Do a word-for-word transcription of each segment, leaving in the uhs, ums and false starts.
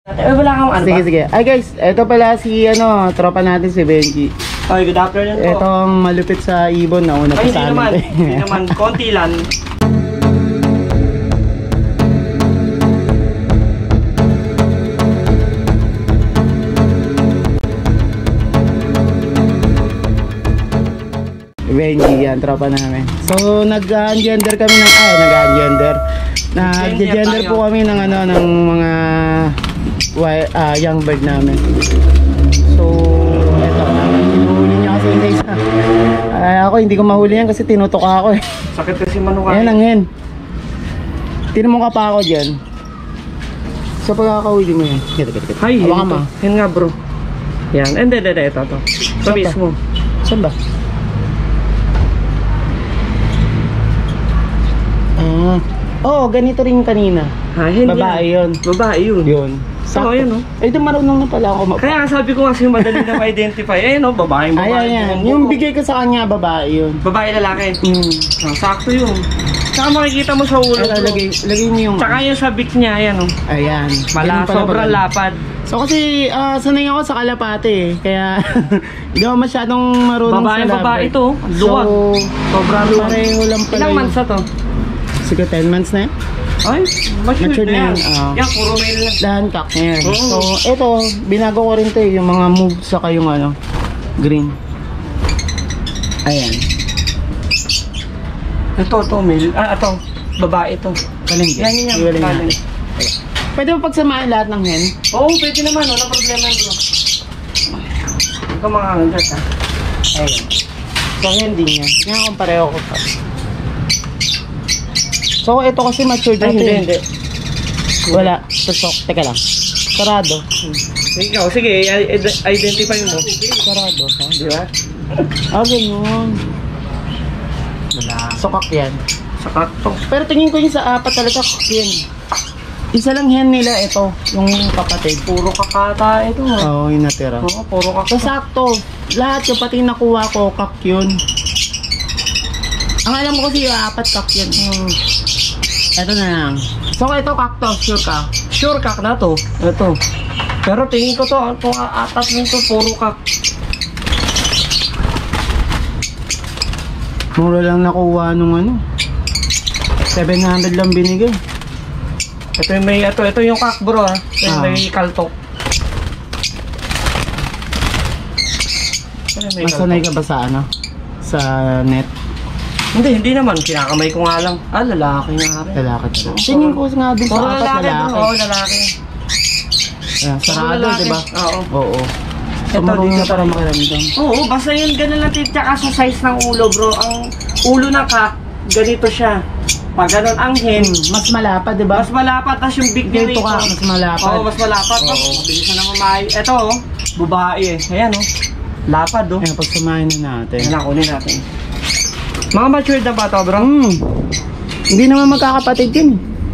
Eh, wala kang ano Sige, ba? sige. Ay guys, ito pala si ano, tropa natin si Benji. Ay, good afternoon po. Ito ang malupit sa ibon na una pa Ay, hindi sa naman. amin. Hindi naman. Konti lang. Benji, yan, tropa namin. So, nag-gender kami ng, ay, nag-gender. Nag-gender po kami ng ano, ng mga uh, young bird namin. So, eto, hinuhuli niya kasi hindi isa. Ay, ako, hindi ko mahuli yan kasi tinutok ako eh. Sakit kasi manuka. Ayan ang hen. Tinamong ka pa ako dyan. So, pagkakahuli mo yan. Kito, kito, kito. Ay, Hawakan yun mo. to. Yan nga bro. Yan. Hindi, hindi, hindi. Ito, ito. Ito Saan ba? mismo. Saan ba? Ah. Oo, oh, ganito rin kanina. Ha, hindi. Babae yun. Babae yun. Yun. So, ayan o. Ay, ito marunong na pala ako. Kaya sabi ko kasi madali na ma-identify. Ayun o, babaeng babae. Ayan, yan. bumambuko. Yung bigay ko sa kanya, babae yun. Babae lalaki. Hmm. Oh, sakto yun. Tsaka makikita mo sa ulo. Ay, bro. lagay, lagay mo yung... Tsaka yung sa beak niya, ayan o. Ayan. Mala, Ganun pala sobrang pala. lapad. So kasi uh, sanay ako sa kalapate eh. Kaya hindi ako masyadong marunong Babae, sa babae laban. ito. Luwag. So, Sobrang luwag. pareho lang pala Ilang yun. months na to? Siguro ten months na yan. Ay, matured Matured na na yan. yan, ah. Yan, puro male na. Dahan kak na yan. Oo. So ito, binago ko rin to eh, yung mga moves saka yung ano, green. Ayan. Ito, ito, male. Ah, ito. Babae ito. Kalinggi. Yan, yan, yan. Iwaling Kalinggi. natin. Pwede mo pagsamahin lahat ng hen? Oo, pwede naman. Wala problema bro. Ikaw makakagat ha. Ayan. So hindi niya. Kaya kung pareho ko pa. So ito kasi matured na Ay, to hindi, eh. hindi. Wala. Tusok. Teka lang. Sarado. Ikaw, sige, i- i- identify mo. Sarado. Ha? Di ba? Ah, ganyan. Wala. Sokak yan. Sa kakto. Pero tingin ko yung sa apat talaga kak yan. Isa lang hen nila ito. Yung kapatid. Puro kakata ito ha. Oo, yung natira. Oo, puro So kakata. sakto. Lahat yung pati nakuha ko, kak yun. Ang alam ko kasi yung apat kak yun. Hmm. Ito na lang. So ito kak to, sure ka. Sure kak na to. Ito. Pero tingin ko to, itong atat nito, puro kak. Mura lang nakuha nung ano. seven hundred lang binigay. Ito yung may, ito, ito yung kak bro ha. Ito yung Ah. may kaltok. Ito yung may Masanay kaltok. ka ba sa ano? Sa net? Hindi, hindi naman. Kinakamay ko nga lang. Ah, lalaki nga rin. Lalaki to. Tingin ko nga din sa Puro apat lalaki, lalaki. bro. Oo, lalaki. Ayan, Puro sarado, lalaki. diba? Oo. Oo. So Ito, marunong dito na para tayo. makiramdam. Oo, basta yun, ganun lang. Tsaka sa size ng ulo, bro. Ang ulo ng kak, ganito siya. Pag ganun ang hen, Hmm, mas malapad, diba? mas malapat. Tapos yung big niya Dito rito. ka, mas malapad. Oo, mas malapat. Oo. Oo. Mabilis na naman maayo. Ito, oh, babae eh. Ayan, oh. Lapad, oh. Ayan, pagsamahin na natin. Ayan, kunin natin. Mga matured na ba ito, bro? Hmm. Hindi naman magkakapatid yun.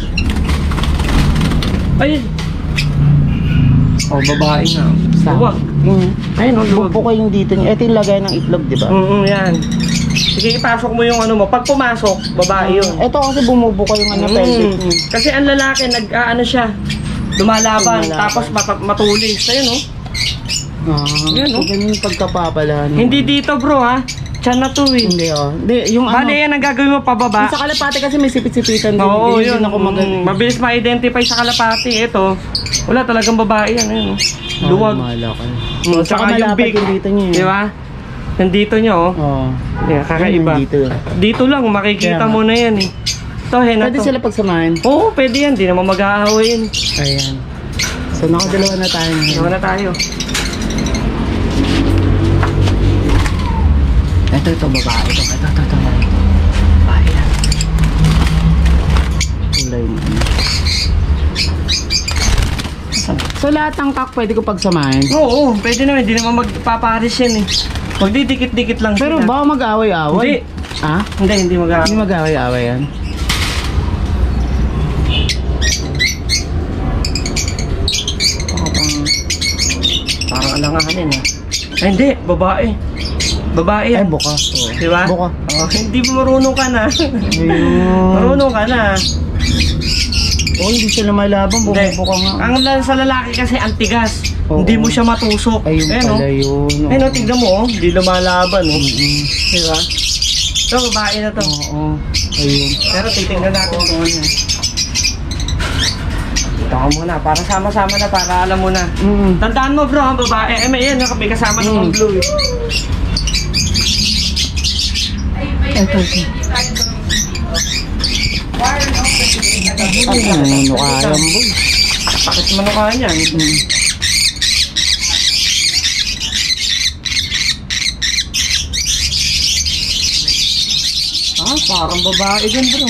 Ayun. Oh, babae na. Luwag. Hmm. Ayun, oh, luwag. Buko yung dito niya. Ito yung lagay ng itlog, diba? Mm, yan. Sige, ipasok mo yung ano mo. Pag pumasok, babae yun. Ito kasi bumubuko yung ano, Mm. pelvic niya. Kasi ang lalaki, nag, ah, ano siya, lumalaban, Lumalaban. tapos mat- matulis. Ayun, oh. Ah, Yan, so oh. ganun yung pagkapapala. Hindi dito, bro, ha? Tiyan na to, eh. Hindi, oh. Hindi, yung ano. Bale, yan ang gagawin mo pababa. Yung sa kalapate kasi may sipit-sipitan din. Oo, Hindi yun. din ako magaling. Mm, mabilis ma-identify sa kalapati. Ito, wala talagang babae yan. Ayun, oh. Luwag. Malaki. Mm, Saka tsaka yung malapad big. yung dito niya. eh. Di ba? Nandito niya, oh. Oo. Yeah, kakaiba. Ayun, dito. Dito lang, makikita Kaya mo na yan, eh. Ito, hen na Pwede to. sila pagsamahin. Oo, pwede yan. Di naman mag-aaway yan. Ayan. So nakadalawa na tayo ngayon. Dalawa na tayo. Ito, ito, babae. Ito, ito, ito, ito. Babae yan. Kulay mo. So lahat ng kak pwede ko pagsamahin. Oo, pwede naman. Hindi naman magpaparis yan, eh. Magdidikit-dikit lang Pero sila. baka mag-away-away. Hindi. Ha? Hindi, hindi mag-aaway. Hindi mag-away-away yan. Baka pang... Parang alanganin, eh. Ay, hindi. Babae. Babae Ay, yan. buka. Oo. Di ba? Buka. Oh, hindi mo marunong ka na. Ayun. Marunong ka na. Oh, hindi siya lumalaban, bumubuka nga. Ang la- sa lalaki kasi antigas. Oo. Hindi mo siya matusok. Ayun Ayan, pala oh. yun. oh. Ayun, oh, tignan mo, oh. Hindi lumalaban, oh. Mm-mm. Diba? Ito, babae na to. Oo. Ayun. Pero titignan natin kung ano. Ito ka muna, para sama-sama na, para alam mo na. Mm. Tandaan mo bro, ang babae. Eh, may yan, may kasama ng Mm. blue. Eh. Ito, ito. Ang ano kayang boy. Bakit manukhaan yan? Mm. Ah, parang babae din bro.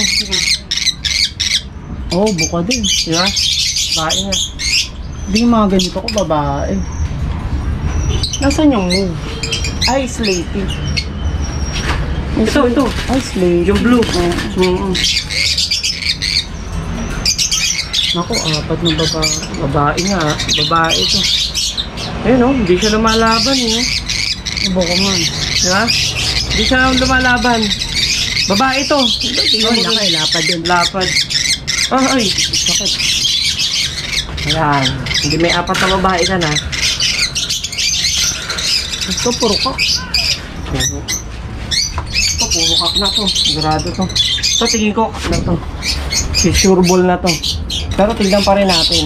Oh, buka din. Diba? Babae nga. Hindi mga ganito ko babae. Nasaan yung move? Ay, slaty. Ito, ito. Ay, slaty. Yung blue. Mm-mm. Naku, apat na babae. Babae nga, babae ito. Ayun oh, hindi siya lumalaban eh. No? Buka man. Diba? Hindi siya lumalaban. Babae ito. Oh, laki, lapad din. Lapad. Oh, ay. Sakit. Ayan. Hindi may apat na babae ka na. Ito, puro ka. Ito, puro kak na to. Sigurado to. Ito, tingin ko kak na to. Si sure ball na to. Pero tignan pa rin natin.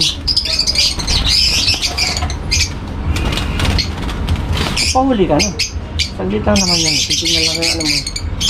Pahuli ka na. Saglit lang naman yan. Titignan lang yung ano mo.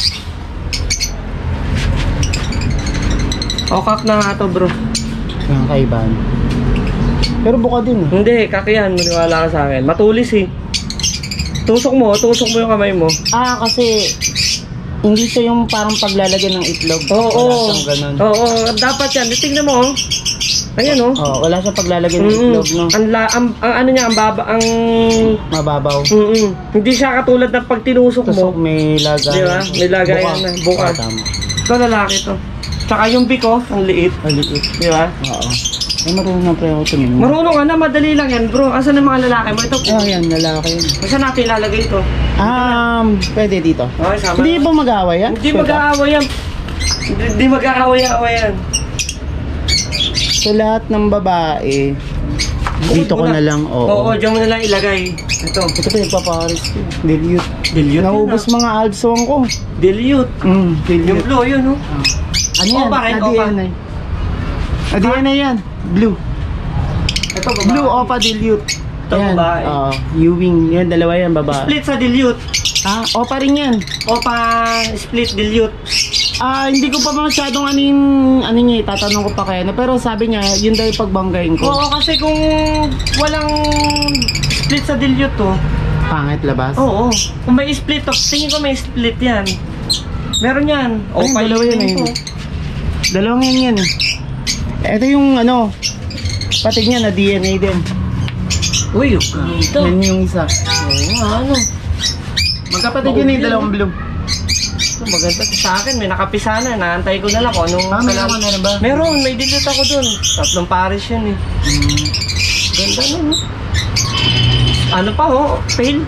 O, kak na nga to bro. Yung kaibahan. Pero buka din eh. Hindi, kak yan. Maniwala ka sa akin. Matulis eh. Tusok mo, tusok mo yung kamay mo. Ah, kasi hindi siya yung parang paglalagay ng itlog. Oo, Wala oo. siyang ganun. Oo, oo, dapat yan. Tingnan mo, oh. Ayan, oh. Oo, wala siyang paglalagay ng Mm-mm. itlog, no? Ang, la, ang, ang ano niya, ang baba, ang... Mababaw. Mm-mm. Hindi siya katulad ng pag tinusok Tusok, mo. may lagayan. Di ba? May lagayan na, buka. Ah, tama. Ito lalaki to. Tsaka yung biko, ang liit. Maliit. Di ba? Oo. Ay, marunong na pre ako tumingin. Marunong ka na, madali lang yan, bro. Asan ang mga lalaki mo? Ito, Oh, yan, lalaki yun. saan natin ilalagay ito? Um, pwede dito. Okay, sama. Hindi ba mag-aaway yan? Hindi Sure ka? mag-aaway yan. Hindi, hindi mag-aaway-aaway yan. So, lahat ng babae, dito ko na lang, oo. Oo, dyan mo na lang ilagay. Ito. Ito pa nagpaparis ko. Dilute. Dilute Naubos mga albsong ko. Dilute. Mm, Yung dilute. blue, yun, no? Ano yan? Opa rin, A D N A. A D N A yan. Blue. Ito, babae. Blue Opa dilute. Ito, babae. Oo. Ewing. Yan, dalawa yan, babae. Split sa dilute. Ah, Opa rin yan. O pa split dilute. Ah, hindi ko pa masyadong ano yung, ano niya, tatanong ko pa kaya na. Pero sabi niya, yun daw yung pagbanggain ko. Oo, kasi kung walang split sa dilute to, Pangit labas. oo. Kung may split to, tingin ko may split yan. Meron yan. O Ayun, pa dalawa yan eh. to. Dalawang yan yan eh. Ito yung ano, patig niya na D N A din. Uy, ito. Yan yung isa. Oo, ano. Magkapatid yun eh, dalawang blue. Ito, maganda sa akin. May nakapisa na. Naantay ko na lang kung anong... Ah, meron ka na rin ba? Meron, may dilute ako dun. Tatlong pares yun eh. Hmm. Ganda nun. no? Ano pa ho? Fail?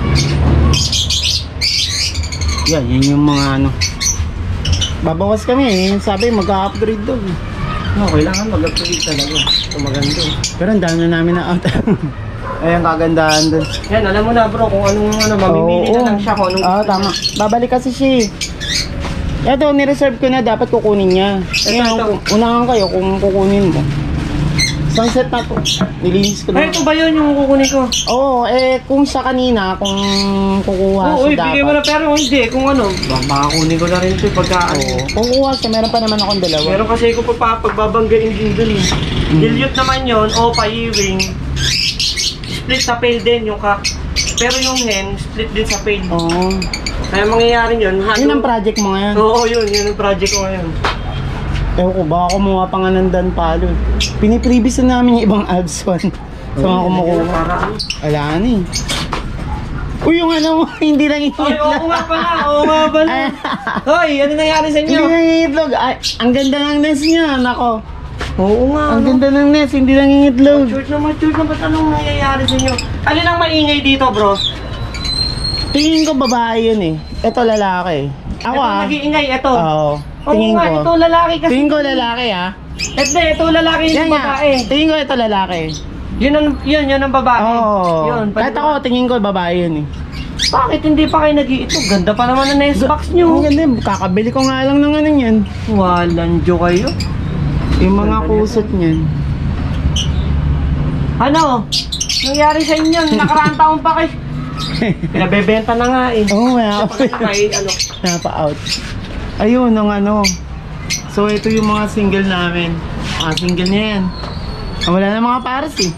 Yan, yan yung mga ano. Babawas kami eh. Sabi, magka-upgrade daw. No, kailangan mag-upgrade talaga. Ito maganda. Pero ang dami na namin na out. Ayan, kagandahan dun. Yan, alam mo na bro kung anong ano, mamimili Oo. na lang siya kung anong Oo, gusto tama. niya. Babalik kasi siya eh. Ito, nireserve ko na. Dapat kukunin niya. Ngayon, ito. kung- unahan kayo kung kukunin mo. Sunset na to. Nilinis ko Ay, na. ito ba yun yung kukunin ko? Oo, eh, kung sa kanina, kung kukuha Oo, uy, siya bigay mo na dapat. pero hindi. Kung ano, ba- baka kunin ko na rin ito pagka ano. Oo. Kung kukuha siya, meron pa naman akong dalawa. Meron kasi ko pa pa- pagbabanggain din dun eh. Mm. Dilute naman yun, o pa-ewing. Split sa pail din yung kak. Pero yung hen, split din sa pail. Oo. Kaya mangyayari yun. halo- Yun ang project mo ngayon. Oo, yun. Yun ang project ko ngayon. Ewan ko, baka kumuha pa nga ng Dan Palo. Piniprevious na namin yung ibang abs one. Sa mga kumukuha. Para ano? Wala na eh. Uy, yung ano mo, hindi lang Ay, iitlog. oo nga pala, oo nga pala. Hoy, ano nangyari sa Hindi inyo? lang iitlog. Ay, ang ganda ng nest niya, nako. Oo nga, Ang ano? ganda ng nest, hindi lang iitlog. Church naman, church naman, ba't anong nangyayari sa inyo? Alin ang maingay dito, bro? Tingin ko babae yun eh. Ito lalaki. Ako Ito ah. nag-iingay, ito. Oo. Oo Tingin nga, ko. ito lalaki kasi. Tingin ko lalaki ah. Eh, di, ito lalaki Yan yung nga. babae. Tingin ko ito lalaki. Yun ang, yun, yun ang babae. Oo. Yun, Kahit ako, tingin ko babae yun eh. Bakit hindi pa kayo nag-iitlog? Ganda pa naman ang nest box Ang nyo. ganda, kakabili ko nga lang ng ano yan. Walang jo kayo. Yung mga Ganda kusot niyan. Ano? Nangyari sa inyo? Nakaraang taon pa kayo. Pinabebenta na nga eh. Oo, nga. Kasi pag may ano. Napa-out. Ayun, ang ano. So, ito yung mga single namin. Mga single niya yan. Ah, wala na mga pares eh.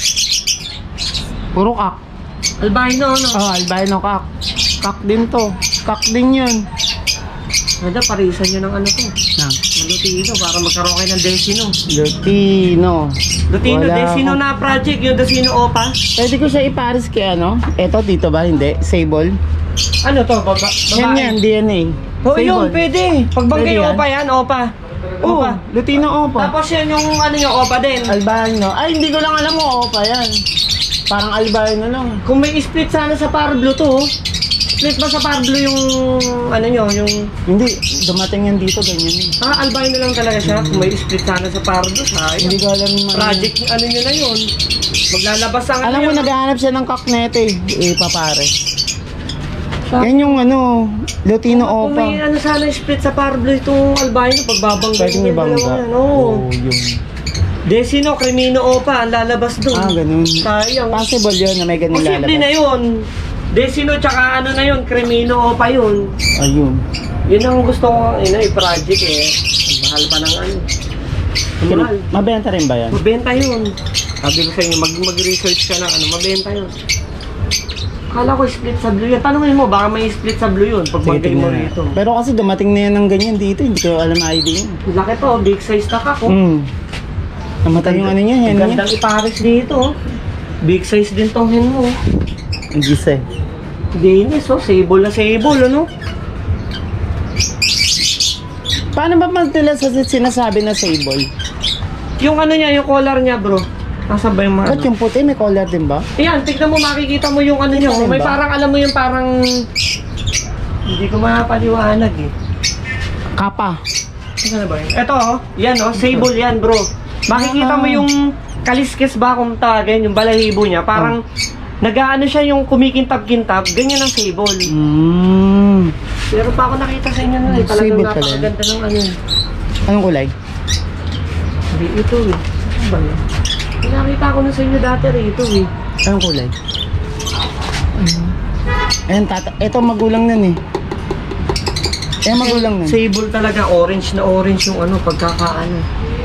Puro kak. Albino, no? Oh, albino kak. Kak din to. Kak din yun. Nada, parisan nyo ng ano to. Na. Ng Lutino, para magkaroon kayo ng Desino. Lutino. Lutino, Wala Desino ako. na project. Yung Desino Opa. Pwede ko siya ipares kay ano? Eto, dito ba? Hindi. Sable. Ano to? Baba, babae? Yan yan, D N A. Oh, yun, pwede. Pag Pwede bagay yan? Opa yan, Opa. Oo, Opa. Lutino Opa. Tapos yan yung ano yung Opa din. Albino. Ay, hindi ko lang alam mo Opa yan. Parang albino lang. Kung may split sana sa Parblo to, oh. Split ba sa Parblo yung ano nyo, yung... Hindi, dumating yan dito, ganyan yun. Ah, albino lang talaga siya. Kung may split sana sa Parblo, sayang. Hindi ko alam yung mga... Project ano nyo na yun. Maglalabas ang Alam ano mo, yun. naghahanap siya ng kaknete eh. Ipapare. Yan yung ano, Lutino Kung Opa. may ano sana split sa Parblo itong albino, pagbabangga. Pwede may bangga. Oo. Oo, yun. Desino, Crimino Opa, ang lalabas doon. Ah, ganun. Sayang. Possible yun na may ganun Posible na lalabas. yun. Desino tsaka ano na yun, Crimino Opa yun. Ayun. Yun ang gusto ko, ina, i-project eh. Ang mahal pa ng ano. Ang mahal. Mabenta rin ba yan? Mabenta yun. Sabi ko sa inyo, mag mag-research ka na ano, mabenta yun. Kala ko split sa blue yun. Tanungin mo, baka may split sa blue yun pag Sige, bagay mo tingnan rito. natin. Pero kasi dumating na yan ng ganyan dito, hindi ko alam I D yun. Laki to, big size na kako. Hmm. Namatay yung ano niya, hen Ang niya. gandang ipares dito. oh. Big size din tong hen mo. Ang gisa eh. Dinis, oh. Sable na sable, ano? Paano ba magtila sa sinasabi na sable? Yung ano niya, yung collar niya, bro. Nasa ba yung mga Ba't ano? yung puti may collar din ba? Ayan, tignan mo, makikita mo yung ano niya. Ano oh. May ba? parang, alam mo yung parang... Hindi ko mapaliwanag eh. Kapa. Ano ba yun? Ito, oh. Yan, oh. Sable yan, bro. Makikita mo Ah. yung kaliskis ba kung tawagin, yung balahibo niya. Parang, nag-ano siya yung kumikintab-kintab. Ganyan ang sable. Hmm. Pero pa ako nakita sa inyo nun eh. Talagang Sable pala. napakaganda ng ano yun. Anong kulay? Hindi, ito eh. Ano ba yun? Pinakita ko na sa inyo dati rito eh. Anong kulay? Ayan, tata. Ito magulang nun eh. Eh, magulang nun. Sable talaga, orange na orange yung ano, pagkakaano.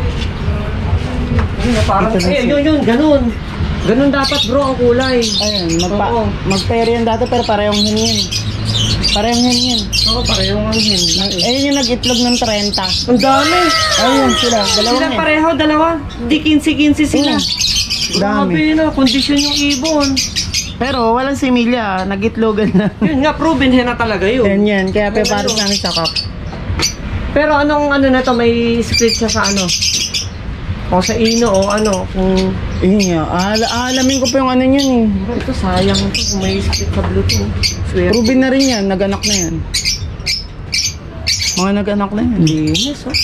Yun na parang, Ito na eh, siya. yun yun, ganun. Ganun dapat bro ang kulay. Ayun, magpa Oo. mag-pair yan dati pero parehong hen yan. Parehong hen yan. Oo, pareho ang hin. Ayun yung nag-itlog ng thirty. Ang dami. Ayun sila, dalawang Sila hen. pareho, dalawa. Di quince-quince sila. Oo. Grabe Dami. na, kondisyon yung ibon. Pero walang similya, nag-itlogan na. Yun nga, proven hen na talaga yun. Yan yan, kaya Pero peparos ano? namin sa kap. Pero anong ano na to, may split siya sa ano? O sa ino o ano, kung... Yun nga, Al alamin ko pa yung ano yun eh. Bro, ito sayang ito kung may split sa Bluetooth. Swerte. Proven na rin yan, nag-anak na yan. Mga nag-anak na yan. Linis, oh.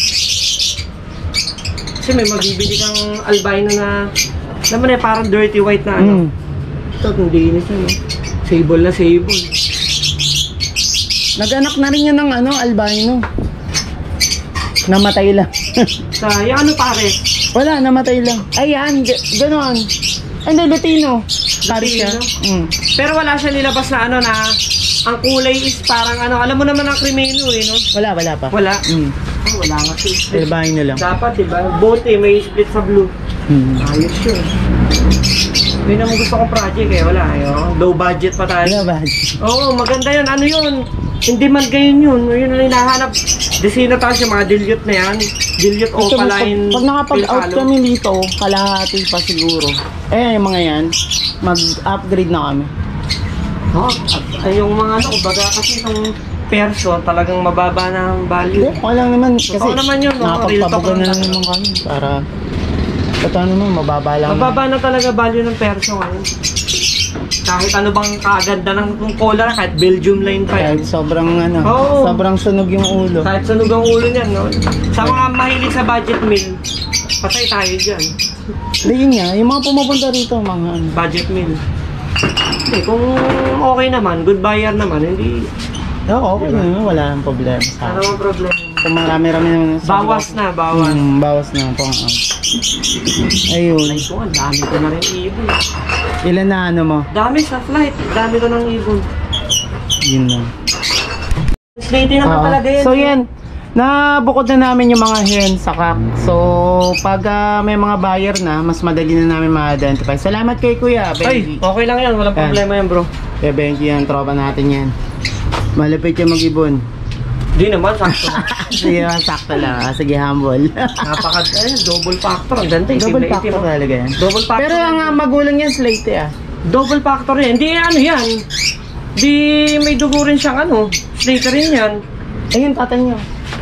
Kasi may mabibili kang albino na, alam mo na, parang dirty white na ano. Mm. Ito, kung linis na, no? Sable na sable. Nag-anak na rin yan ng ano, albino. Namatay lang. Sayang, ano pare? Wala, namatay lang. Ayan, g- ganon. Ay, hindi, Lutino. Paris siya. Mm. Pero wala siya nilabas na ano na, ang kulay is parang ano, alam mo naman ang krimeno eh, no? Wala, wala pa. Wala. Mm. Oh, wala nga siya split. Albino lang. Dapat, diba? Both eh, may split sa blue. Mm. Ayos yun. Yun ang gusto kong project eh, wala eh. Oh. Low budget pa tayo. Wala ba? Oo, maganda yun. Ano yun? Hindi man gayon yun. Yun ang hinahanap. Desina tayo siya, mga dilute na yan. Dilute Ito, pag, opaline. pag nakapag-out Pilcalo. kami dito, kalahati pa siguro. Eh, yung mga yan, mag-upgrade na kami. Oh, at ay, yung mga ano, kumbaga kasi itong perso, talagang mababa na ang value. Hindi, okay lang naman. Kasi Totoo naman yun, no? Real talk nakapagpabugan na lang lang talaga. naman kami. Para, totoo naman, mababa lang. Mababa na talaga value ng perso ngayon. Kahit ano bang kaganda ng collar, kahit Belgium line pa yan. Kahit sobrang ano, Oo. sobrang sunog yung ulo. Kahit sunog ang ulo niyan, no? Sa mga mahilig sa budget meal, Patay tayo dyan. Hindi yun nga, yung mga pumupunta rito, mga ano. Budget meal. Hindi, kung okay naman, good buyer naman, hindi... Oo, okay na, wala nang problema sa Ano akin. ang problema? Kung marami-rami naman sa Bawas na, bawas. Hmm, bawas na po. Ayun. Ay, ko, ang dami ko na rin ibon. Ilan na ano mo? Dami sa flight, dami ko ng ibon. Yun na. Slady naman Oo. talaga yun. So yan, nabukod na namin yung mga hen sa kak. So pag ah, may mga buyer na, mas madali na namin ma-identify. Salamat kay Kuya Ay, Benji. okay lang yan, walang Yan. problema yan bro. Kuya Benji yan, tropa natin yan. Malapit yung mag-ibon. Di naman, sakto na. Sige, sakto lang. Ah, sige, humble. Napaka, eh, double factor. Ang ganda eh. Double Slate factor mo. talaga yan. Double factor. Pero ang ah, magulang yan, slate ah. Double factor yan. Hindi ano yan. Di may dugo rin siyang ano. Slate rin yan. Ayun, tatay niyo.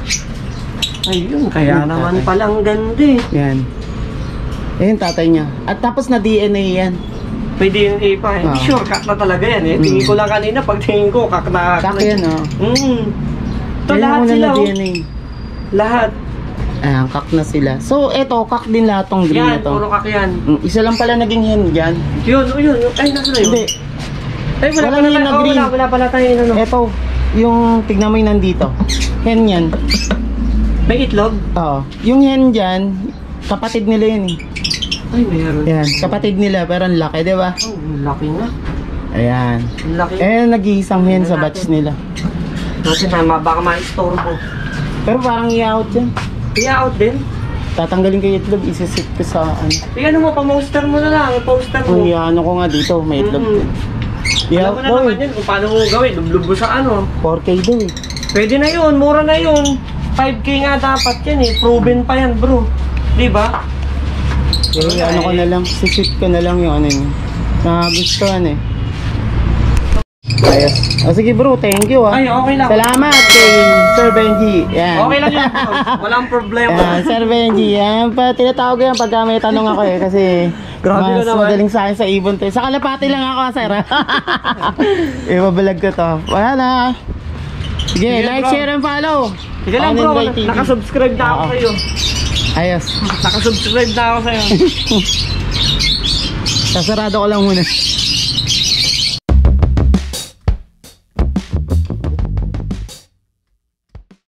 Ayun, kaya Ayun, naman tatay. palang ganda eh. Yan. Ayun, tatay niya. At tapos na D N A yan. May D N A pa eh. Ah. Sure, kak na talaga yan eh. Mm. Tingin ko lang kanina, pag tingin ko, kak na. Kak yan, oh. Mm. Ito Kailangan lahat mo na sila ng oh. D N A. Lahat. Ayan, kak na sila. So, eto, kak din lahat tong green Yan, na to. puro kak yan. Mm, isa lang pala naging hen dyan. Yun, oh, yun. Ay, nasa na yun? Hindi. Ay, wala Walang pala yun tayo. na Oh, green. wala, wala pala tayo. Ano. Eto, yung tignan mo yung nandito. Hen yan. May itlog? Oo. Yung hen dyan, kapatid nila yun eh. Ay, meron. Yan, kapatid nila pero ang laki, di ba? Oh, ang laki na. Ayan. Ang laki. Eh, nag-iisang hen sa batch nila. Kasi tama, baka ma-store mo. Pero parang i-out yan. I-out din. Tatanggalin ko yung itlog, isisit ko sa ano. Eh, ano mo, pa-poster mo na lang, poster mo. Kung ano ko nga dito, may itlog. Mm. Alam Yeah, mo na daw naman eh. yun kung paano mo gawin, lublub mo sa ano. four K daw eh. Pwede na yun, mura na yun. five K nga dapat yan eh, proven pa yan bro. Di ba? Eh, ano ko na lang, sisit ko na lang yung ano yun. Nagustuhan eh. Ayos. O sige bro, thank you ah. Ay, okay lang. Salamat kay Sir Benji. Yan. Okay lang yan bro, walang problema. Yan, Sir Benji. Yan, pa, tinatawag ko yan pagka may tanong ako eh. Kasi Grabe mas ka naman. madaling sa akin sa ibon to. Sa kalapati lang ako, sir. Ibabalag ko to. Wala na. Sige, Sige, like, bro. share, and follow. Sige lang On bro, Invite T V. nakasubscribe na ako Oo. sa'yo. Ayos. Nakasubscribe na ako sa'yo. Sasarado ko lang muna.